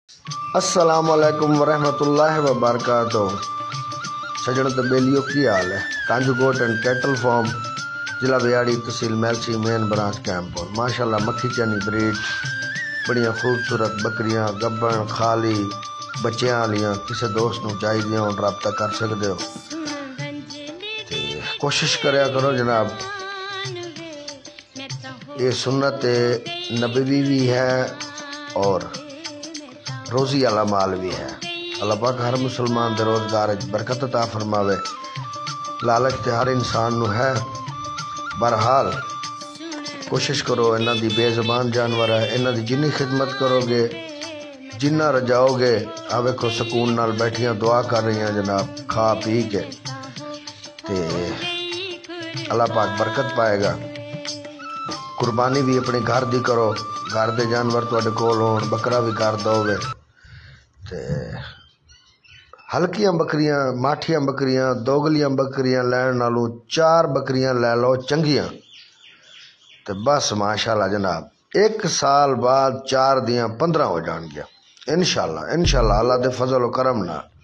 السلام علیکم ورحمۃ اللہ وبرکاتہ۔ سجن تے بیلیو کی حال ہے؟ Kanju goat and cattle farm, ضلع بیاڑی، تحصیل میلسی، مین برانچ کیمپور۔ ماشاءاللہ مکھی چانی بریڈ، بڑیاں خوبصورت بکریاں گبن خالی بچیاں والیاں، کسی دوست نو چاہیے ہون رابطہ کر سکتے ہو۔ کوشش کریا کرو جناب، یہ سنت نبوی بھی ہے اور روزی والا مال بھی ہے۔ اللہ پاک ہر مسلمان دے روزگار برکت عطا فرماوے۔ لالچ تے ہر انسان نو ہے، بہرحال کوشش کرو، انہاں دی بے زبان جانور ہے، انہاں دی جنی خدمت کرو گے، جنہ رجاؤ گے، ویکھو سکون نال بیٹھیاں دعا کر رہی ہیں جناب، کھا پی کے، تے اللہ پاک برکت پائے گا۔ قربانی بھی اپنے گھر دی کرو، گھر دے جانور تواڈے کول ہون، بکرا بھی گھر دا ہوے تے ہلکیاں بکریاں، ماٹھیاں بکریاں، دوگلیاں بکریاں لین نالوں 4 بکریاں لے لو چنگیاں تے بس ماشاءاللہ جناب، 1 سال بعد 4 دیاں 15 ہو جان گیا انشاءاللہ اللہ دے فضل و کرم نال۔